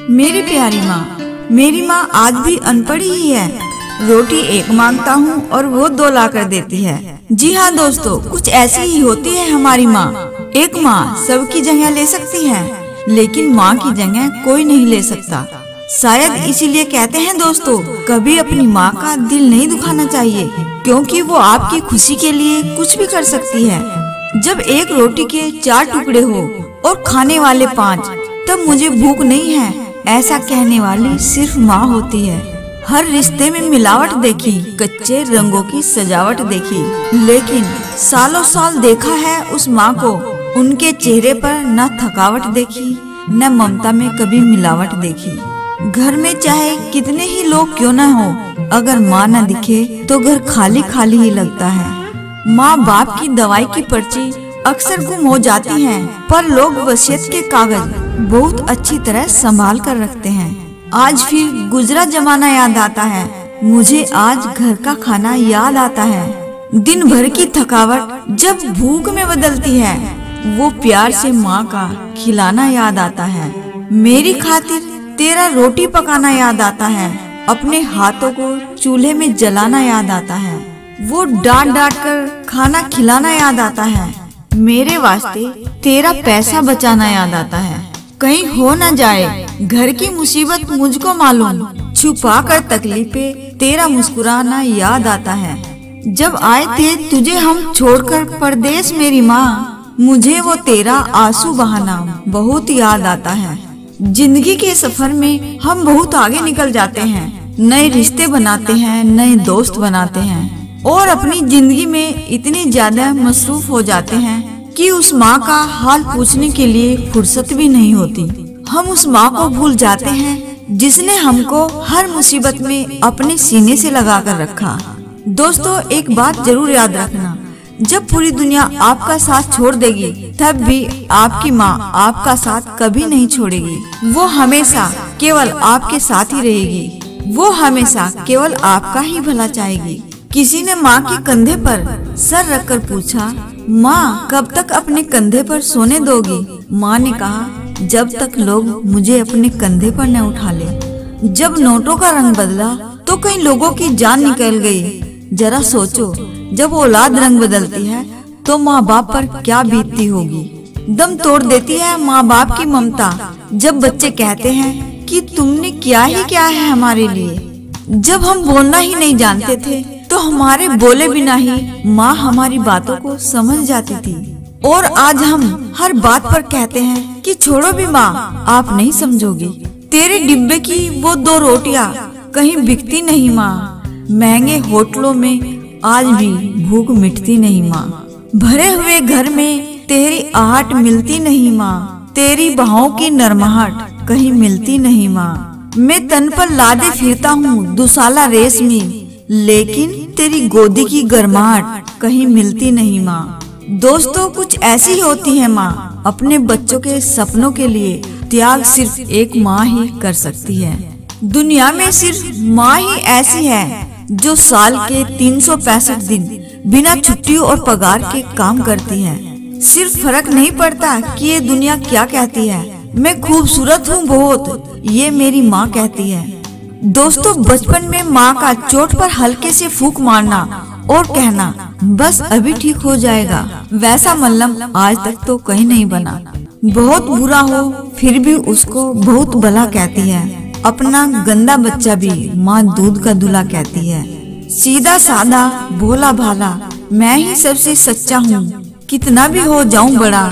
मेरी प्यारी माँ, मेरी माँ आज भी अनपढ़ ही है। रोटी एक मांगता हूँ और वो 2 ला कर देती है। जी हाँ दोस्तों, कुछ ऐसी ही होती है हमारी माँ। एक माँ सबकी जगह ले सकती है, लेकिन माँ की जगह कोई नहीं ले सकता। शायद इसीलिए कहते हैं दोस्तों, कभी अपनी माँ का दिल नहीं दुखाना चाहिए, क्योंकि वो आपकी खुशी के लिए कुछ भी कर सकती है। जब एक रोटी के 4 टुकड़े हो और खाने वाले 5, तब मुझे भूख नहीं है, ऐसा कहने वाली सिर्फ माँ होती है। हर रिश्ते में मिलावट देखी, कच्चे रंगों की सजावट देखी, लेकिन सालों साल देखा है उस माँ को। उनके चेहरे पर न थकावट देखी, न ममता में कभी मिलावट देखी। घर में चाहे कितने ही लोग क्यों न हो, अगर माँ न दिखे तो घर खाली खाली ही लगता है। माँ बाप की दवाई की पर्ची अक्सर गुम हो जाती है, पर लोग वसीयत के कागज बहुत अच्छी तरह संभाल कर रखते हैं। आज फिर गुजरा जमाना याद आता है, मुझे आज घर का खाना याद आता है। दिन भर की थकावट जब भूख में बदलती है, वो प्यार से माँ का खिलाना याद आता है। मेरी खातिर तेरा रोटी पकाना याद आता है, अपने हाथों को चूल्हे में जलाना याद आता है, वो डांट डांट कर खाना खिलाना याद आता है। मेरे वास्ते तेरा पैसा बचाना याद आता है, कहीं हो न जाए घर की मुसीबत मुझको मालूम, छुपा कर तकलीफें तेरा मुस्कुराना याद आता है। जब आए थे तुझे हम छोड़कर परदेश मेरी माँ, मुझे वो तेरा आंसू बहाना बहुत याद आता है। जिंदगी के सफर में हम बहुत आगे निकल जाते हैं, नए रिश्ते बनाते हैं, नए दोस्त बनाते हैं, और अपनी जिंदगी में इतनी ज्यादा मसरूफ हो जाते हैं कि उस माँ का हाल पूछने के लिए फुर्सत भी नहीं होती। हम उस माँ को भूल जाते हैं जिसने हमको हर मुसीबत में अपने सीने से लगा कर रखा। दोस्तों, एक बात जरूर याद रखना, जब पूरी दुनिया आपका साथ छोड़ देगी, तब भी आपकी माँ आपका साथ कभी नहीं छोड़ेगी। वो हमेशा केवल आपके साथ ही रहेगी, वो हमेशा केवल आपका ही भला चाहेगी। किसी ने माँ के कंधे पर सर रखकर पूछा, माँ कब तक अपने कंधे पर सोने दोगी? माँ ने कहा, जब तक लोग मुझे अपने कंधे पर न उठा ले। जब नोटों का रंग बदला तो कई लोगों की जान निकल गई। जरा सोचो, जब औलाद रंग बदलती है तो माँ बाप पर क्या बीतती होगी। दम तोड़ देती है माँ बाप की ममता, जब बच्चे कहते हैं कि तुमने किया ही क्या है हमारे लिए। जब हम बोलना ही नहीं जानते थे तो हमारे बोले बिना ही माँ हमारी बातों को समझ जाती थी, और आज हम हर बात पर कहते हैं कि छोड़ो भी माँ, आप नहीं समझोगी। तेरे डिब्बे की वो 2 रोटियां कहीं बिकती नहीं माँ, महंगे होटलों में आज भी भूख मिटती नहीं माँ। भरे हुए घर में तेरी आहट मिलती नहीं माँ, तेरी बाहों की नरमाहट कहीं मिलती नहीं माँ। मैं तन पर लादे फिरता हूँ दुसाला रेशमी, लेकिन तेरी गोदी की गर्माहट कहीं मिलती नहीं माँ। दोस्तों, कुछ ऐसी होती है माँ, अपने बच्चों के सपनों के लिए त्याग सिर्फ एक माँ ही कर सकती है। दुनिया में सिर्फ माँ ही ऐसी है जो साल के 365 दिन बिना छुट्टी और पगार के काम करती है। सिर्फ फर्क नहीं पड़ता कि ये दुनिया क्या कहती है, मैं खूबसूरत हूँ बहुत, ये मेरी माँ कहती है। दोस्तों, बचपन में माँ का चोट पर हल्के से फूंक मारना और कहना बस अभी ठीक हो जाएगा, वैसा मल्लम आज तक तो कहीं नहीं बना। बहुत बुरा हो फिर भी उसको बहुत भला कहती है। अपना गंदा बच्चा भी माँ दूध का दूल्हा कहती है। सीधा साधा भोला भाला मैं ही सबसे सच्चा हूँ, कितना भी हो जाऊं बड़ा,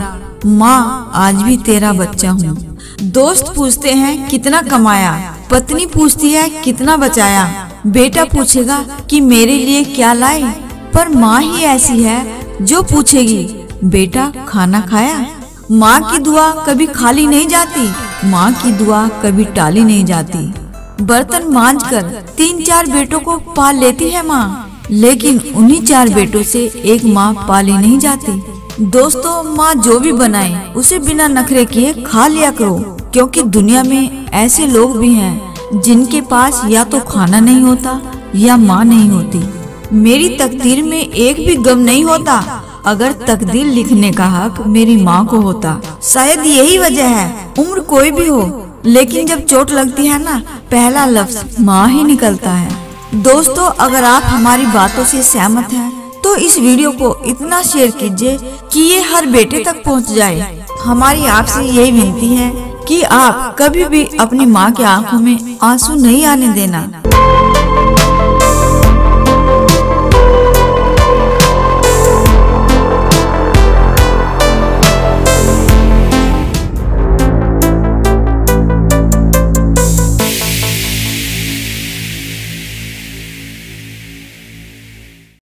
माँ आज भी तेरा बच्चा हूँ। दोस्त पूछते हैं कितना कमाया, पत्नी पूछती है कितना बचाया, बेटा पूछेगा कि मेरे लिए क्या लाए, पर माँ ही ऐसी है जो पूछेगी बेटा खाना खाया। माँ की दुआ कभी खाली नहीं जाती, माँ की दुआ कभी टाली नहीं जाती। बर्तन मांजकर 3-4 बेटों को पाल लेती है माँ, लेकिन उन्हीं 4 बेटों से एक माँ पाली नहीं जाती। दोस्तों, माँ जो भी बनाए उसे बिना नखरे किए खा लिया करो, क्योंकि दुनिया में ऐसे लोग भी हैं जिनके पास या तो खाना नहीं होता या माँ नहीं होती। मेरी तकदीर में एक भी गम नहीं होता अगर तकदीर लिखने का हक मेरी माँ को होता। शायद यही वजह है, उम्र कोई भी हो, लेकिन जब चोट लगती है ना, पहला लफ्ज माँ ही निकलता है। दोस्तों, अगर आप हमारी बातों से सहमत हैं तो इस वीडियो को इतना शेयर कीजिए कि ये हर बेटे तक पहुंच जाए। हमारी आपसे यही विनती है कि आप कभी भी अपनी माँ की आंखों में आंसू नहीं आने देना।